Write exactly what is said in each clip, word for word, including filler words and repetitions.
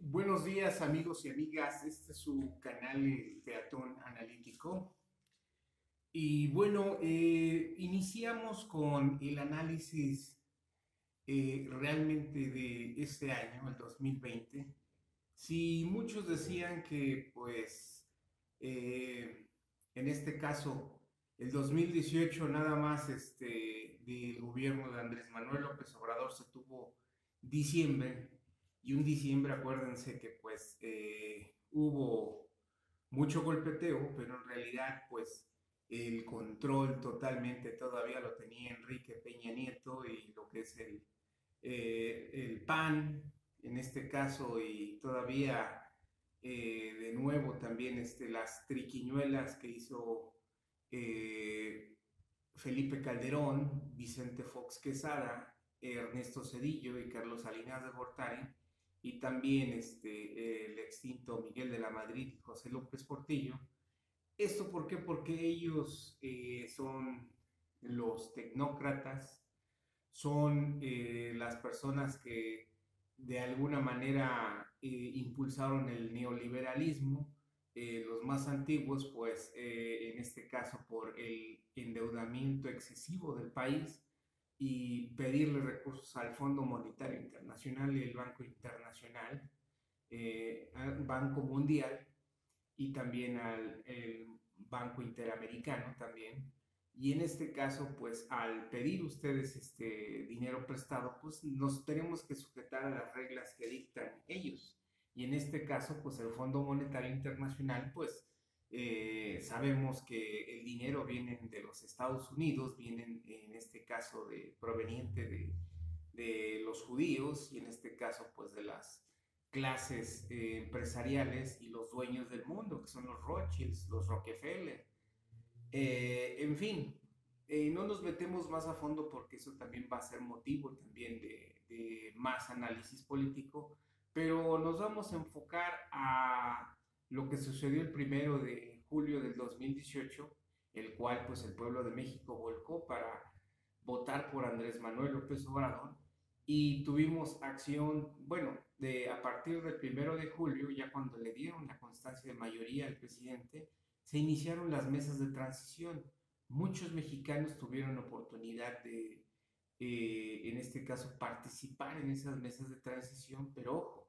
Buenos días amigos y amigas, este es su canal El Peatón Analítico. Y bueno, eh, iniciamos con el análisis eh, realmente de este año, el dos mil veinte. Si muchos decían que pues eh, en este caso el dos mil dieciocho nada más este, del gobierno de Andrés Manuel López Obrador se tuvo diciembre, y un diciembre, acuérdense que pues eh, hubo mucho golpeteo, pero en realidad pues el control totalmente todavía lo tenía Enrique Peña Nieto y lo que es el, eh, el P A N en este caso, y todavía eh, de nuevo también este, las triquiñuelas que hizo eh, Felipe Calderón, Vicente Fox Quesada, Ernesto Cedillo y Carlos Salinas de Gortari, y también este, el extinto Miguel de la Madrid y José López Portillo. ¿Esto por qué? Porque ellos eh, son los tecnócratas, son eh, las personas que de alguna manera eh, impulsaron el neoliberalismo, eh, los más antiguos, pues eh, en este caso por el endeudamiento excesivo del país y pedirle recursos al Fondo Monetario Internacional y el Banco Internacional, eh, al Banco Mundial y también al el Banco Interamericano también. Y en este caso, pues al pedir ustedes este dinero prestado, pues nos tenemos que sujetar a las reglas que dictan ellos. Y en este caso, pues el Fondo Monetario Internacional, pues eh, sabemos que el dinero viene de los Estados Unidos, viene en este caso de, proveniente de, de los judíos, y en este caso pues de las clases eh, empresariales y los dueños del mundo, que son los Rothschilds, los Rockefeller. Eh, en fin, eh, no nos metemos más a fondo porque eso también va a ser motivo también de, de más análisis político, pero nos vamos a enfocar a lo que sucedió el primero de julio del dos mil dieciocho, el cual pues el pueblo de México volcó para votar por Andrés Manuel López Obrador, y tuvimos acción, bueno, de, a partir del primero de julio, ya cuando le dieron la constancia de mayoría al presidente, se iniciaron las mesas de transición. Muchos mexicanos tuvieron oportunidad de, eh, en este caso, participar en esas mesas de transición, pero ojo,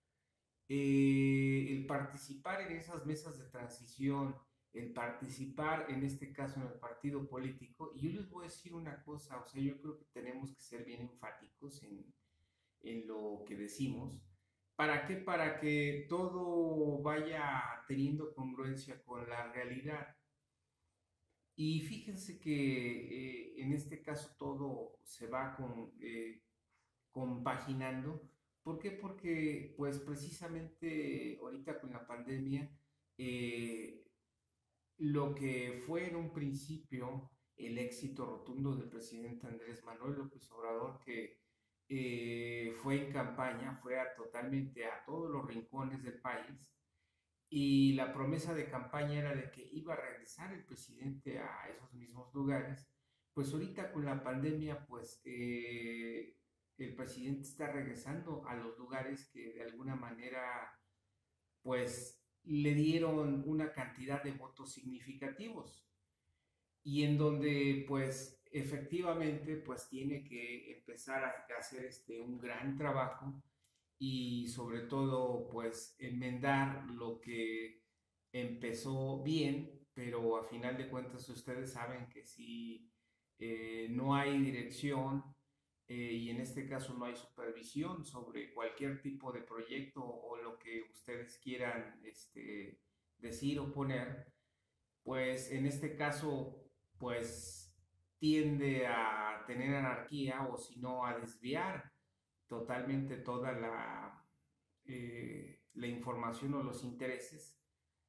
eh, el participar en esas mesas de transición, el participar en este caso en el partido político, y yo les voy a decir una cosa, o sea, yo creo que tenemos que ser bien enfáticos en, en lo que decimos. ¿Para qué? Para que todo vaya teniendo congruencia con la realidad. Y fíjense que eh, en este caso todo se va con, eh, compaginando. ¿Por qué? Porque pues precisamente ahorita con la pandemia, eh, lo que fue en un principio el éxito rotundo del presidente Andrés Manuel López Obrador, que eh, fue en campaña, fue a, totalmente a todos los rincones del país, y la promesa de campaña era de que iba a regresar el presidente a esos mismos lugares. Pues ahorita con la pandemia, pues eh, el presidente está regresando a los lugares que de alguna manera, pues le dieron una cantidad de votos significativos, y en donde pues efectivamente pues tiene que empezar a hacer este un gran trabajo, y sobre todo pues enmendar lo que empezó bien, pero a final de cuentas ustedes saben que si eh, no hay dirección, eh, y en este caso no hay supervisión sobre cualquier tipo de proyecto o lo que ustedes quieran este, decir o poner, pues en este caso pues tiende a tener anarquía, o si no a desviar totalmente toda la, eh, la información o los intereses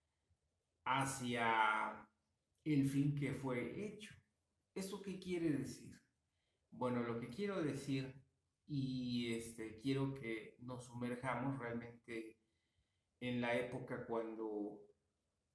hacia el fin que fue hecho. ¿Eso qué quiere decir? Bueno, lo que quiero decir, y este, quiero que nos sumerjamos realmente en la época cuando,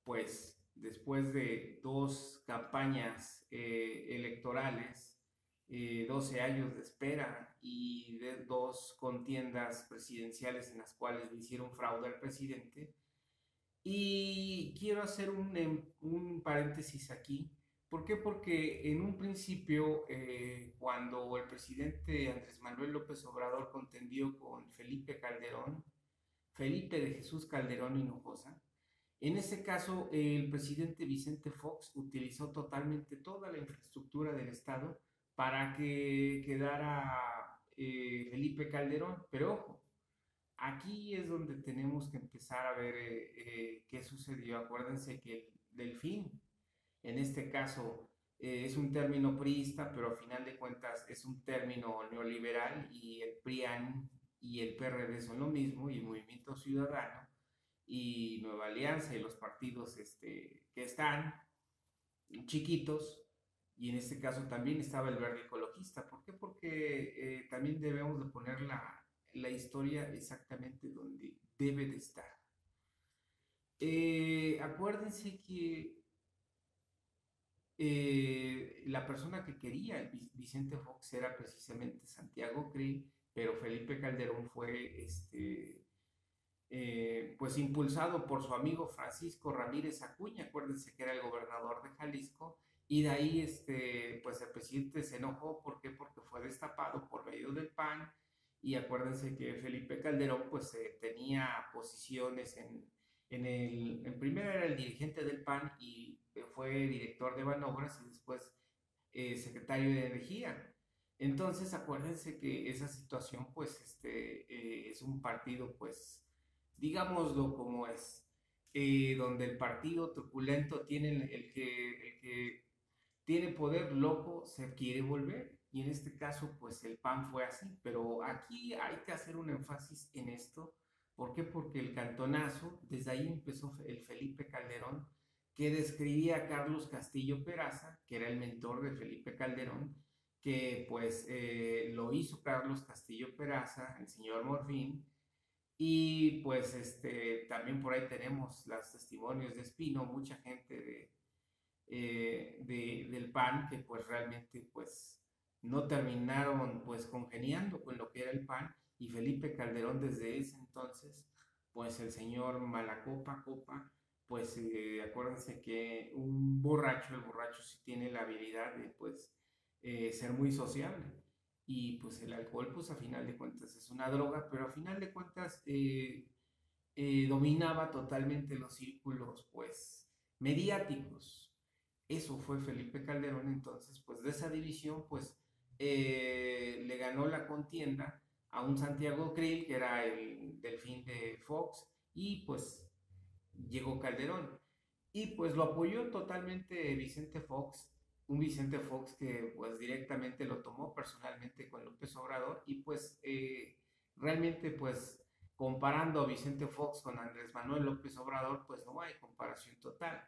pues, después de dos campañas eh, electorales, eh, doce años de espera y de dos contiendas presidenciales en las cuales le hicieron fraude al presidente. Y quiero hacer un, em, un paréntesis aquí. ¿Por qué? Porque en un principio, eh, cuando el presidente Andrés Manuel López Obrador contendió con Felipe Calderón, Felipe de Jesús Calderón Hinojosa, en ese caso el presidente Vicente Fox utilizó totalmente toda la infraestructura del Estado para que quedara eh, Felipe Calderón. Pero ojo, aquí es donde tenemos que empezar a ver eh, eh, qué sucedió. Acuérdense que el Delfín, en este caso, eh, es un término priista, pero a final de cuentas es un término neoliberal, y el PRIAN y el P R D son lo mismo, y el Movimiento Ciudadano y Nueva Alianza y los partidos este, que están chiquitos, y en este caso también estaba el Verde Ecologista. ¿Por qué? Porque eh, también debemos de poner la, la historia exactamente donde debe de estar. Eh, acuérdense que eh, la persona que quería el Vicente Fox era precisamente Santiago Krill, pero Felipe Calderón fue este, eh, pues impulsado por su amigo Francisco Ramírez Acuña. Acuérdense que era el gobernador de Jalisco, y de ahí este, pues el presidente se enojó. ¿Por qué? Porque fue destapado por medio del P A N. Y acuérdense que Felipe Calderón pues eh, tenía posiciones en, en el, en primero era el dirigente del P A N, y fue director de Banobras, y después eh, secretario de Energía. Entonces acuérdense que esa situación pues este, eh, es un partido pues digámoslo como es, eh, donde el partido truculento tiene el, el, que, el que tiene poder loco se quiere volver, y en este caso pues el P A N fue así. Pero aquí hay que hacer un énfasis en esto. ¿Por qué? Porque el cantonazo, desde ahí empezó el Felipe Calderón, que describía a Carlos Castillo Peraza, que era el mentor de Felipe Calderón, que pues eh, lo hizo Carlos Castillo Peraza, el señor Morfín. Y pues este, también por ahí tenemos los testimonios de Espino, mucha gente de, eh, de, del P A N que pues realmente pues no terminaron pues congeniando con lo que era el P A N. Y Felipe Calderón desde ese entonces, pues el señor Malacopa Copa, pues eh, acuérdense que un borracho, el borracho sí tiene la habilidad de pues eh, ser muy sociable. Y pues el alcohol pues a final de cuentas es una droga, pero a final de cuentas eh, eh, dominaba totalmente los círculos pues mediáticos. Eso fue Felipe Calderón. Entonces pues de esa división pues eh, le ganó la contienda a un Santiago Krill, que era el Delfín de Fox, y pues llegó Calderón. Y pues lo apoyó totalmente Vicente Fox, un Vicente Fox que pues directamente lo tomó personalmente con López Obrador. Y pues eh, realmente pues comparando a Vicente Fox con Andrés Manuel López Obrador, pues no hay comparación total.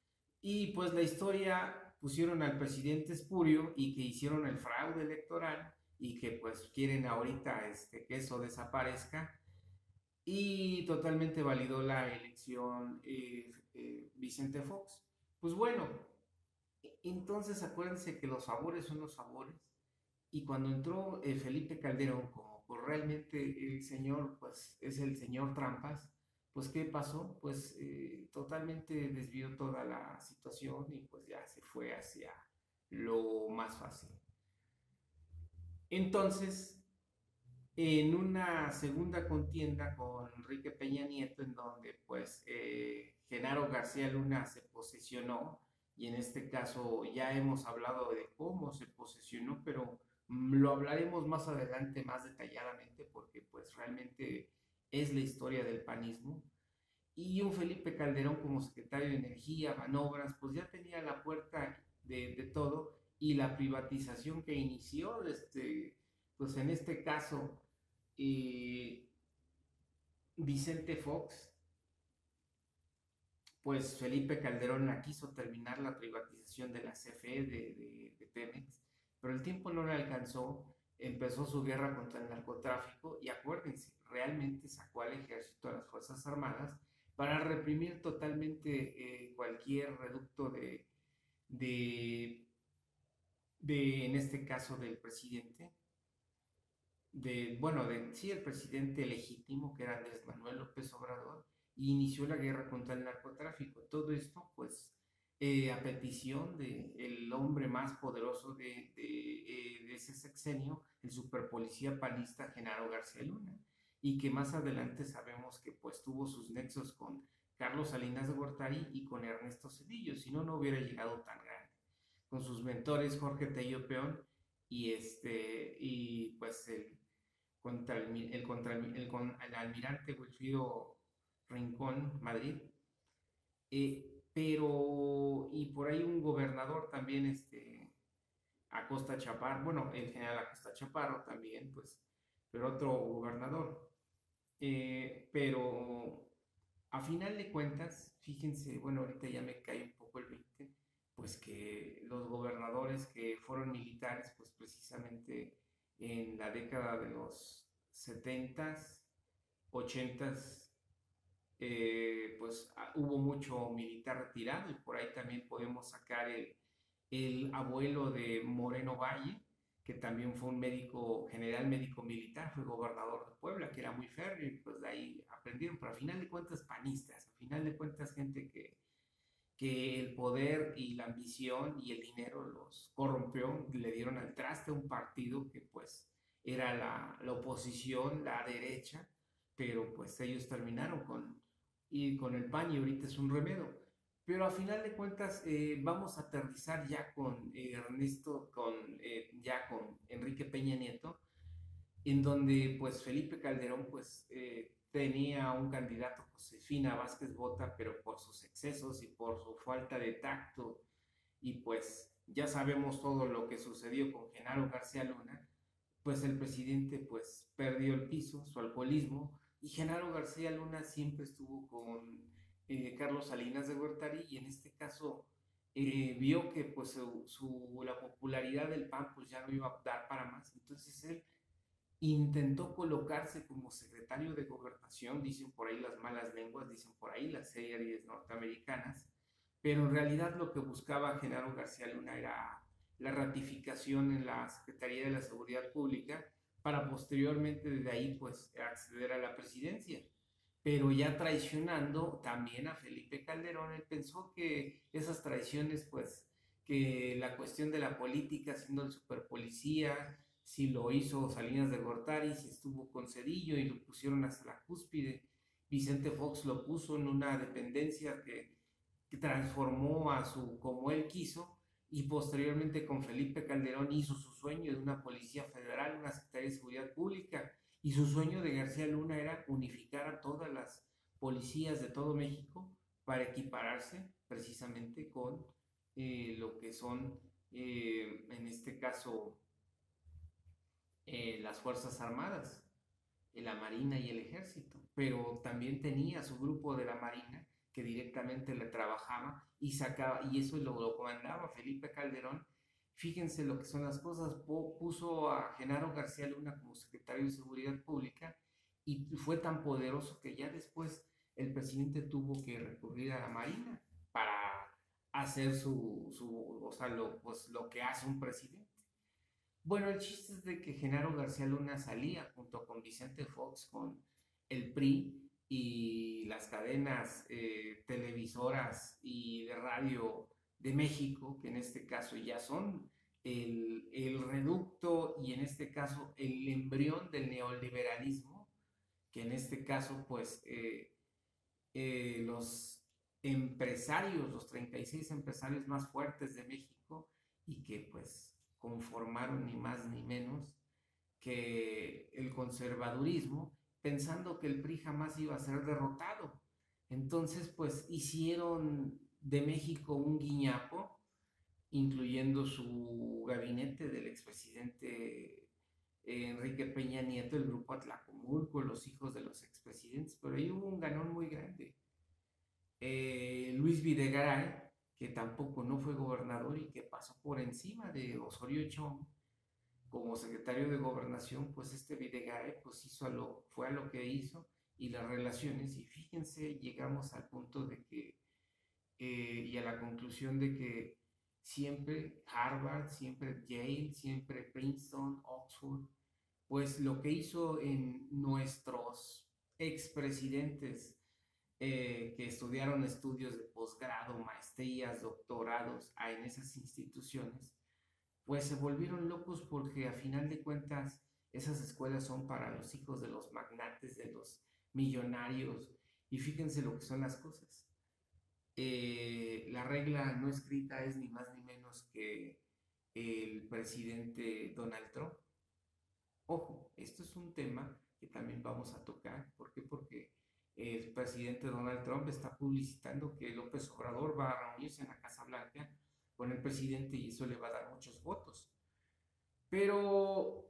Y pues la historia pusieron al presidente espurio, y que hicieron el fraude electoral, y que pues quieren ahorita este, que eso desaparezca, y totalmente validó la elección eh, eh, Vicente Fox. Pues bueno, entonces acuérdense que los favores son los favores. Y cuando entró eh, Felipe Calderón, como pues, realmente el señor pues es el señor Trampas, pues ¿qué pasó? Pues eh, totalmente desvió toda la situación, y pues ya se fue hacia lo más fácil. Entonces, en una segunda contienda con Enrique Peña Nieto, en donde pues eh, Genaro García Luna se posicionó, y en este caso ya hemos hablado de cómo se posicionó, pero lo hablaremos más adelante más detalladamente, porque pues realmente es la historia del panismo. Y un Felipe Calderón como secretario de Energía, Manobras, pues ya tenía la puerta de, de todo. Y la privatización que inició, este, pues en este caso, eh, Vicente Fox, pues Felipe Calderón la quiso terminar la privatización de la C F E, de, de, de Pemex, pero el tiempo no le alcanzó. Empezó su guerra contra el narcotráfico, y acuérdense, realmente sacó al ejército, a las Fuerzas Armadas, para reprimir totalmente eh, cualquier reducto de, de de, en este caso del presidente, de, bueno, de, sí, el presidente legítimo, que era Andrés Manuel López Obrador, y inició la guerra contra el narcotráfico. Todo esto, pues, eh, a petición del hombre más poderoso de, de, eh, de ese sexenio, el superpolicía panista Genaro García Luna, y que más adelante sabemos que, pues, tuvo sus nexos con Carlos Salinas de Gortari y con Ernesto Zedillo, si no, no hubiera llegado tan grande. Con sus mentores Jorge Tello Peón y, este, y pues el contra el, el, contra el, el, el almirante Wilfrido Rincón, Madrid, eh, pero, y por ahí un gobernador también, este, Acosta Chaparro, bueno, el general Acosta Chaparro también, pues, pero otro gobernador. Eh, pero a final de cuentas, fíjense, bueno, ahorita ya me cae un poco el veinte, pues que los gobernadores que fueron militares, pues precisamente en la década de los setentas, ochentas, eh, pues ah, hubo mucho militar retirado y por ahí también podemos sacar el, el abuelo de Moreno Valle, que también fue un médico, general médico militar, fue gobernador de Puebla, que era muy férreo y pues de ahí aprendieron, pero al final de cuentas panistas, al final de cuentas gente que, que el poder y la ambición y el dinero los corrompió, le dieron al traste a un partido que pues era la, la oposición, la derecha, pero pues ellos terminaron con, y con el PAN y ahorita es un remedio. Pero a final de cuentas eh, vamos a aterrizar ya con eh, Ernesto, con, eh, ya con Enrique Peña Nieto, en donde pues Felipe Calderón pues eh, tenía un candidato, Josefina Vázquez Bota, pero por sus excesos y por su falta de tacto, y pues ya sabemos todo lo que sucedió con Genaro García Luna, pues el presidente pues perdió el piso, su alcoholismo, y Genaro García Luna siempre estuvo con eh, Carlos Salinas de Gortari, y en este caso eh, vio que pues su, su, la popularidad del P A N pues ya no iba a dar para más, entonces él intentó colocarse como secretario de gobernación, dicen por ahí las malas lenguas, dicen por ahí las series norteamericanas, pero en realidad lo que buscaba Genaro García Luna era la ratificación en la Secretaría de la Seguridad Pública para posteriormente desde ahí pues acceder a la presidencia. Pero ya traicionando también a Felipe Calderón, él pensó que esas traiciones pues que la cuestión de la política siendo el superpolicía, si lo hizo Salinas de Gortari, si estuvo con Cedillo y lo pusieron hasta la cúspide. Vicente Fox lo puso en una dependencia que, que transformó a su como él quiso, y posteriormente con Felipe Calderón hizo su sueño de una policía federal, una Secretaría de Seguridad Pública, y su sueño de García Luna era unificar a todas las policías de todo México para equipararse precisamente con eh, lo que son, eh, en este caso, eh, las Fuerzas Armadas, eh, la Marina y el Ejército, pero también tenía su grupo de la Marina que directamente le trabajaba y sacaba, y eso lo, lo comandaba Felipe Calderón. Fíjense lo que son las cosas, puso a Genaro García Luna como secretario de Seguridad Pública y fue tan poderoso que ya después el presidente tuvo que recurrir a la Marina para hacer su, su o sea, lo, pues, lo que hace un presidente. Bueno, el chiste es de que Genaro García Luna salía junto con Vicente Fox con el P R I y las cadenas eh, televisoras y de radio de México, que en este caso ya son el, el reducto y en este caso el embrión del neoliberalismo, que en este caso pues eh, eh, los empresarios, los treinta y seis empresarios más fuertes de México y que pues conformaron ni más ni menos que el conservadurismo, pensando que el P R I jamás iba a ser derrotado. Entonces, pues hicieron de México un guiñapo, incluyendo su gabinete del expresidente Enrique Peña Nieto, el grupo Atlacomulco, los hijos de los expresidentes, pero ahí hubo un ganón muy grande. Eh, Luis Videgaray, que tampoco no fue gobernador y que pasó por encima de Osorio Chong como secretario de gobernación, pues este Videgaray pues hizo a lo, fue a lo que hizo y las relaciones, y fíjense, llegamos al punto de que, eh, y a la conclusión de que siempre Harvard, siempre Yale, siempre Princeton, Oxford, pues lo que hizo en nuestros expresidentes eh, que estudiaron estudios de posgrado, maestrías, doctorados a, en esas instituciones, pues se volvieron locos porque a final de cuentas esas escuelas son para los hijos de los magnates, de los millonarios, y fíjense lo que son las cosas. Eh, la regla no escrita es ni más ni menos que el presidente Donald Trump. Ojo, esto es un tema que también vamos a tocar. ¿Por qué? Porque el presidente Donald Trump está publicitando que López Obrador va a reunirse en la Casa Blanca con el presidente y eso le va a dar muchos votos. Pero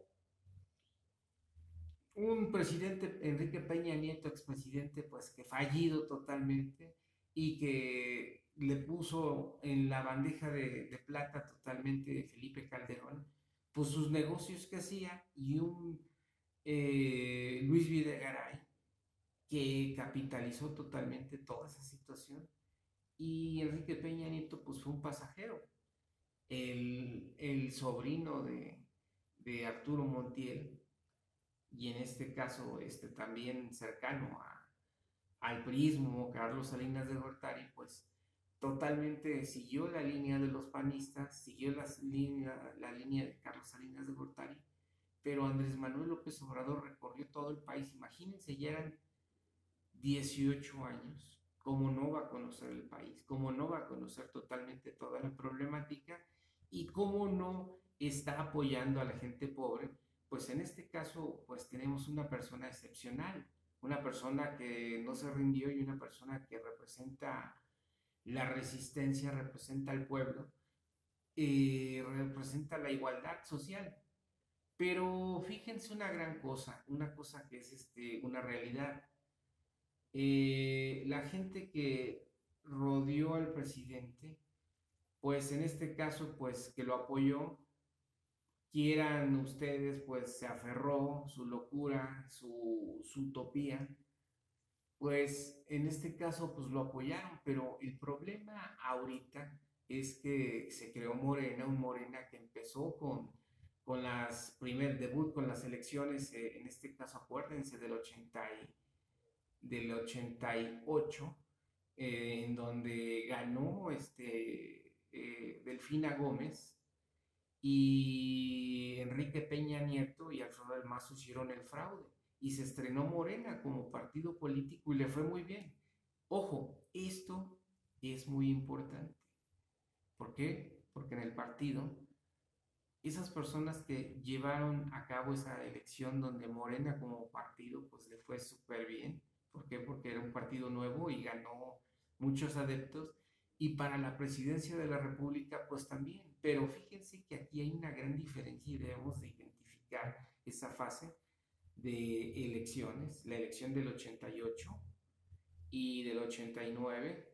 un presidente, Enrique Peña Nieto, expresidente, pues que fallido totalmente y que le puso en la bandeja de, de plata totalmente Felipe Calderón, pues sus negocios que hacía y un eh, Luis Videgaray que capitalizó totalmente toda esa situación y Enrique Peña Nieto pues fue un pasajero, el, el sobrino de, de Arturo Montiel y en este caso este, también cercano a, al prismo, Carlos Salinas de Gortari, pues totalmente siguió la línea de los panistas, siguió la línea, la línea de Carlos Salinas de Gortari, pero Andrés Manuel López Obrador recorrió todo el país, imagínense, ya eran dieciocho años, ¿cómo no va a conocer el país? ¿Cómo no va a conocer totalmente toda la problemática? ¿Y cómo no está apoyando a la gente pobre? Pues en este caso, pues tenemos una persona excepcional, una persona que no se rindió y una persona que representa la resistencia, representa al pueblo, eh, representa la igualdad social. Pero fíjense una gran cosa, una cosa que es este, una realidad. Eh, la gente que rodeó al presidente, pues en este caso, pues que lo apoyó, quieran ustedes, pues se aferró su locura, su, su utopía, pues en este caso, pues lo apoyaron, pero el problema ahorita es que se creó Morena, un Morena que empezó con, con las primer debut, con las elecciones, eh, en este caso acuérdense del ochenta y, del ochenta y ocho, eh, en donde ganó este, eh, Delfina Gómez y Enrique Peña Nieto y Alfredo del Mazo hicieron el fraude y se estrenó Morena como partido político y le fue muy bien. Ojo, esto es muy importante. ¿Por qué? Porque en el partido, esas personas que llevaron a cabo esa elección donde Morena como partido pues le fue súper bien. ¿Por qué? Porque era un partido nuevo y ganó muchos adeptos. Y para la presidencia de la República pues también. Pero fíjense que aquí hay una gran diferencia y debemos de identificar esa fase de elecciones, la elección del ochenta y ocho y del ochenta y nueve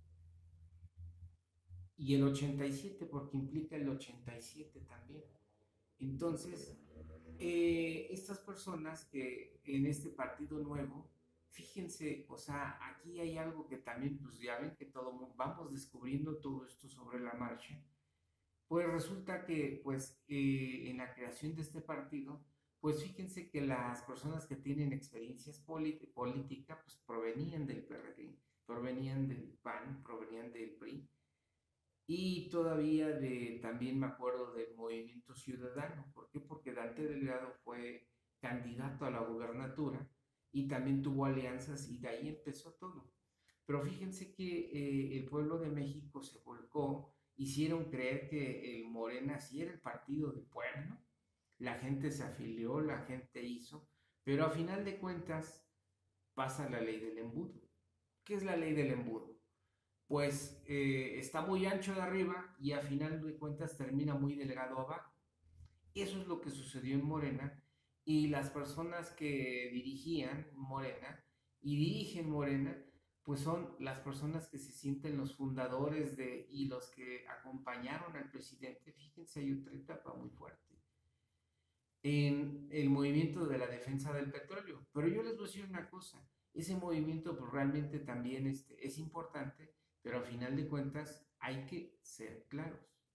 y el ochenta y siete porque implica el ochenta y siete también. Entonces, eh, estas personas que en este partido nuevo, fíjense, o sea, aquí hay algo que también, pues ya ven que todo, vamos descubriendo todo esto sobre la marcha, pues resulta que, pues, eh, en la creación de este partido, pues fíjense que las personas que tienen experiencias políticas, pues provenían del P R D, provenían del P A N, provenían del P R I, y todavía de, también me acuerdo del Movimiento Ciudadano. ¿Por qué? Porque Dante Delgado fue candidato a la gubernatura y también tuvo alianzas y de ahí empezó todo. Pero fíjense que eh, el pueblo de México se volcó, hicieron creer que el Morena sí era el partido del pueblo, la gente se afilió, la gente hizo, pero a final de cuentas pasa la ley del embudo. ¿Qué es la ley del embudo? Pues eh, está muy ancho de arriba y a final de cuentas termina muy delgado abajo. Eso es lo que sucedió en Morena y las personas que dirigían Morena y dirigen Morena, pues son las personas que se sienten los fundadores de y los que acompañaron al presidente. Fíjense, hay otra etapa muy fuerte en el movimiento de la defensa del petróleo. Pero yo les voy a decir una cosa, ese movimiento pues realmente también este, es importante, pero al final de cuentas hay que ser claros.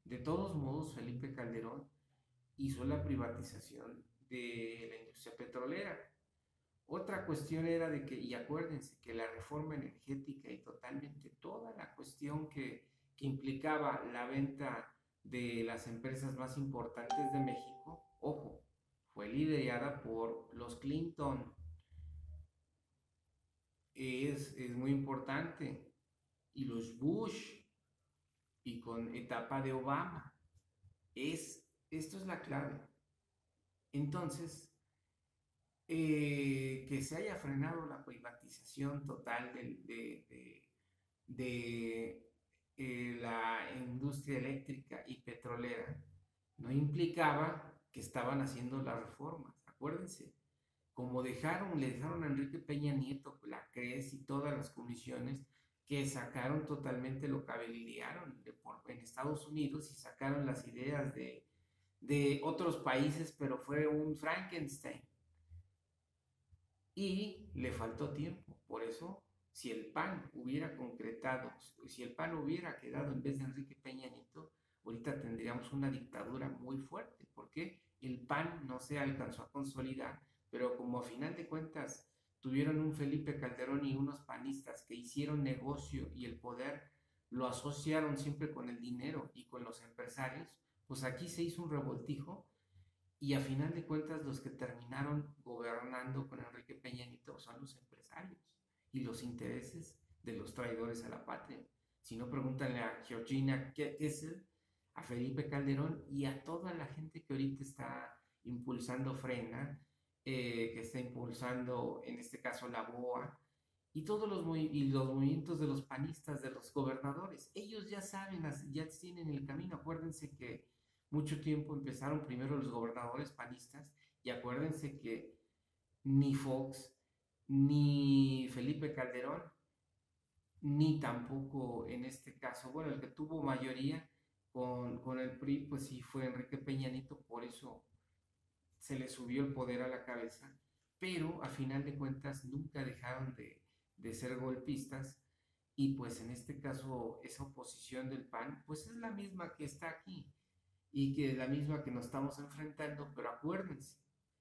De todos modos, Felipe Calderón hizo la privatización de la industria petrolera. Otra cuestión era de que, y acuérdense, que la reforma energética y totalmente toda la cuestión que, que implicaba la venta de las empresas más importantes de México, ojo, fue liderada por los Clinton. Es, es muy importante. Y los Bush, y con etapa de Obama. Es, esto es la clave. Entonces, eh, que se haya frenado la privatización total de, de, de, de eh, la industria eléctrica y petrolera no implicaba que estaban haciendo las reformas. Acuérdense, como dejaron, le dejaron a Enrique Peña Nieto la C R E S y todas las comisiones que sacaron totalmente, lo cabildearon de por, en Estados Unidos y sacaron las ideas de, de otros países, pero fue un Frankenstein. Y le faltó tiempo. Por eso, si el P A N hubiera concretado, si el P A N hubiera quedado en vez de Enrique Peña Nieto, ahorita tendríamos una dictadura muy fuerte, porque el P A N no se alcanzó a consolidar, pero como a final de cuentas tuvieron un Felipe Calderón y unos panistas que hicieron negocio y el poder lo asociaron siempre con el dinero y con los empresarios, pues aquí se hizo un revoltijo y a final de cuentas los que terminaron gobernando con Enrique Peña Nieto son los empresarios y los intereses de los traidores a la patria. Si no, pregúntale a Georgina Kessel, a Felipe Calderón y a toda la gente que ahorita está impulsando Frena, eh, que está impulsando en este caso la B O A y todos los, y los movimientos de los panistas, de los gobernadores. Ellos ya saben, ya tienen el camino. Acuérdense que mucho tiempo empezaron primero los gobernadores panistas y acuérdense que ni Fox, ni Felipe Calderón, ni tampoco en este caso, bueno, el que tuvo mayoría con, con el P R I, pues sí fue Enrique Peña Nieto, por eso se le subió el poder a la cabeza, pero a final de cuentas nunca dejaron de, de ser golpistas y pues en este caso esa oposición del P A N pues es la misma que está aquí y que es la misma que nos estamos enfrentando, pero acuérdense,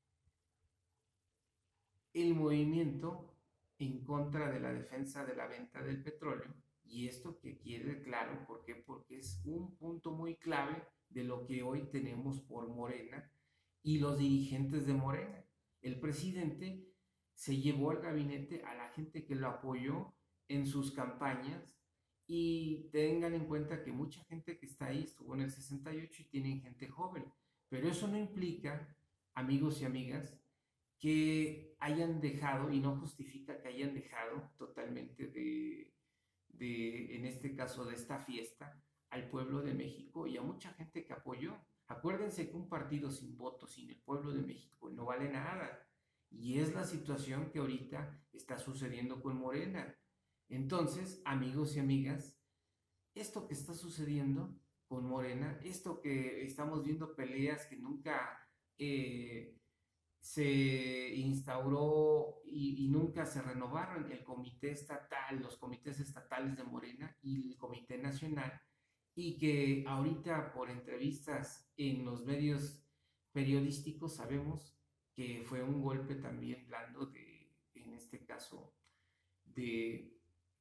el movimiento en contra de la defensa de la venta del petróleo, y esto que quede claro, ¿por qué? Porque es un punto muy clave de lo que hoy tenemos por Morena y los dirigentes de Morena. El presidente se llevó al gabinete a la gente que lo apoyó en sus campañas y tengan en cuenta que mucha gente que está ahí estuvo en el sesenta y ocho y tienen gente joven, pero eso no implica, amigos y amigas, que hayan dejado, y no justifica que hayan dejado totalmente de, de, en este caso, de esta fiesta, al pueblo de México y a mucha gente que apoyó. Acuérdense que un partido sin votos, sin el pueblo de México, no vale nada. Y es la situación que ahorita está sucediendo con Morena. Entonces, amigos y amigas, esto que está sucediendo con Morena, esto que estamos viendo peleas que nunca eh, se instauró y, y nunca se renovaron, el comité estatal, los comités estatales de Morena y el comité nacional, y que ahorita por entrevistas en los medios periodísticos sabemos que fue un golpe también blando de, en este caso, de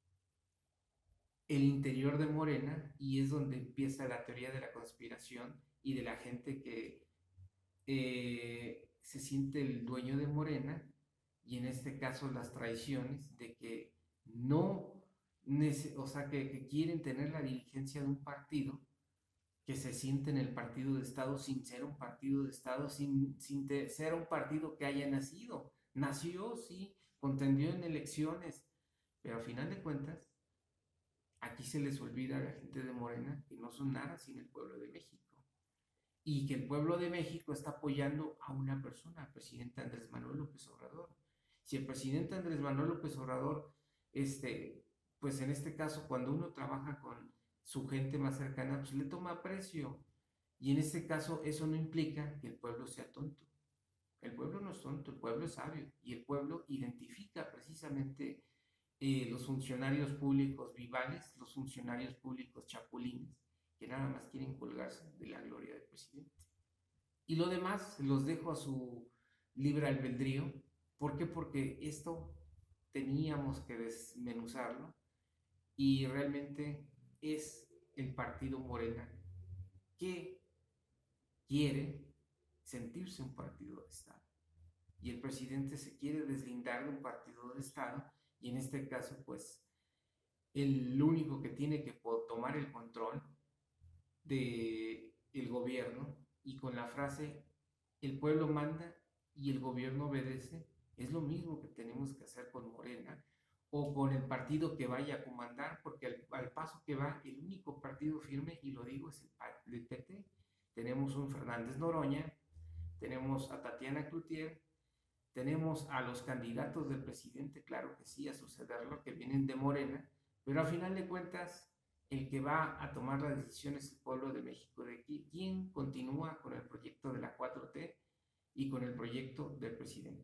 el interior de Morena, y es donde empieza la teoría de la conspiración y de la gente que eh, se siente el dueño de Morena, y en este caso las traiciones de que no, o sea, que, que quieren tener la dirigencia de un partido que se siente en el partido de Estado sin ser un partido de Estado, sin, sin te, ser un partido que haya nacido. Nació, sí, contendió en elecciones, pero a final de cuentas, aquí se les olvida a la gente de Morena que no son nada sin el pueblo de México. Y que el pueblo de México está apoyando a una persona, al presidente Andrés Manuel López Obrador. Si el presidente Andrés Manuel López Obrador, este, pues en este caso, cuando uno trabaja con su gente más cercana, pues le toma aprecio. Y en este caso, eso no implica que el pueblo sea tonto. El pueblo no es tonto, el pueblo es sabio. Y el pueblo identifica precisamente eh, los funcionarios públicos vivales, los funcionarios públicos chapulines, que nada más quieren colgarse de la gloria del presidente. Y lo demás los dejo a su libre albedrío. ¿Por qué? Porque esto teníamos que desmenuzarlo y realmente es el partido Morena que quiere sentirse un partido de Estado. Y el presidente se quiere deslindar de un partido de Estado y en este caso pues el único que tiene que tomar el control del gobierno y con la frase el pueblo manda y el gobierno obedece, es lo mismo que tenemos que hacer con Morena o con el partido que vaya a comandar, porque al, al paso que va, el único partido firme, y lo digo, es el, el P T. Tenemos un Fernández Noroña, tenemos a Tatiana Cloutier, tenemos a los candidatos del presidente, claro que sí, a sucederlo, que vienen de Morena, pero al final de cuentas, el que va a tomar la decisión es el pueblo de México, de quién continúa con el proyecto de la cuatro T y con el proyecto del presidente.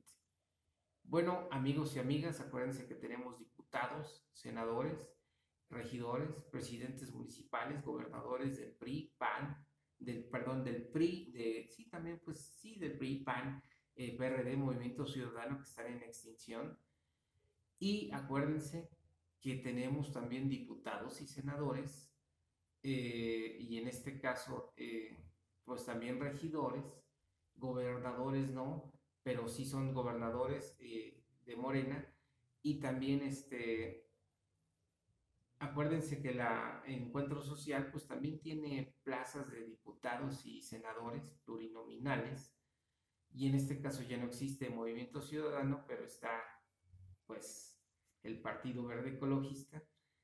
Bueno, amigos y amigas, acuérdense que tenemos diputados, senadores, regidores, presidentes municipales, gobernadores del P R I, P A N, del, perdón, del P R I, de, sí, también, pues sí, del P R I, P A N, eh, P R D, Movimiento Ciudadano, que están en extinción. Y acuérdense que tenemos también diputados y senadores, eh, y en este caso, eh, pues también regidores, gobernadores no, pero sí son gobernadores eh, de Morena, y también este, acuérdense que la Encuentro Social pues también tiene plazas de diputados y senadores plurinominales, y en este caso ya no existe Movimiento Ciudadano, pero está pues el Partido Verde Ecologista,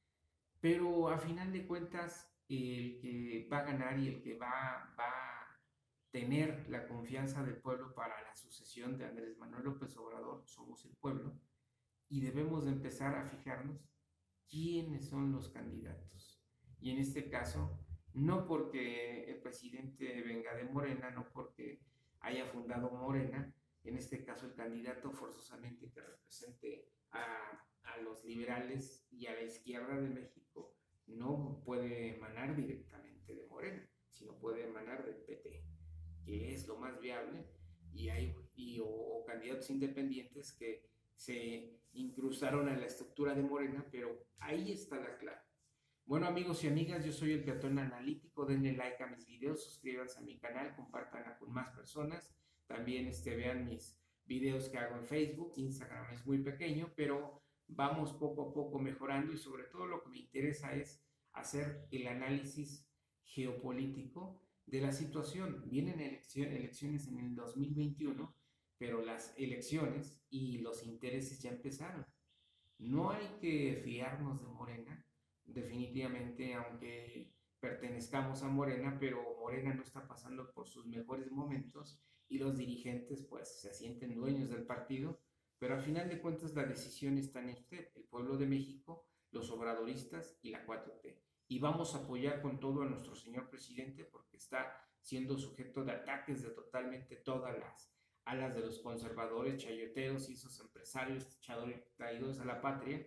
pero a final de cuentas el que va a ganar y el que va, va a tener la confianza del pueblo para la sucesión de Andrés Manuel López Obrador somos el pueblo, y debemos de empezar a fijarnos quiénes son los candidatos. Y en este caso, no porque el presidente venga de Morena, no porque haya fundado Morena, en este caso el candidato forzosamente que represente a, a los liberales y a la izquierda de México no puede emanar directamente de Morena, sino puede emanar del P T, que es lo más viable, y hay y, o, o candidatos independientes que se incrustaron en la estructura de Morena, pero ahí está la clave. Bueno, amigos y amigas, yo soy el Peatón Analítico. Denle like a mis videos, suscríbanse a mi canal, compartan con más personas. También este, vean mis videos que hago en Facebook. Instagram es muy pequeño, pero vamos poco a poco mejorando, y sobre todo lo que me interesa es hacer el análisis geopolítico de la situación. Vienen elecciones en el dos mil veintiuno, pero las elecciones y los intereses ya empezaron. No hay que fiarnos de Morena, definitivamente, aunque pertenezcamos a Morena, pero Morena no está pasando por sus mejores momentos y los dirigentes pues se sienten dueños del partido, pero al final de cuentas la decisión está en usted, el pueblo de México, los obradoristas y la cuatro T. Y vamos a apoyar con todo a nuestro señor presidente, porque está siendo sujeto de ataques de totalmente todas las alas de los conservadores, chayoteros y esos empresarios traidores a la patria,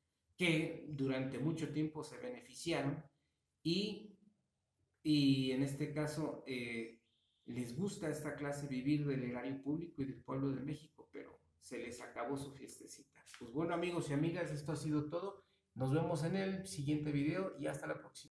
que durante mucho tiempo se beneficiaron y, y en este caso eh, les gusta a esta clase vivir del erario público y del pueblo de México, pero se les acabó su fiestecita. Pues bueno, amigos y amigas, esto ha sido todo. Nos vemos en el siguiente video y hasta la próxima.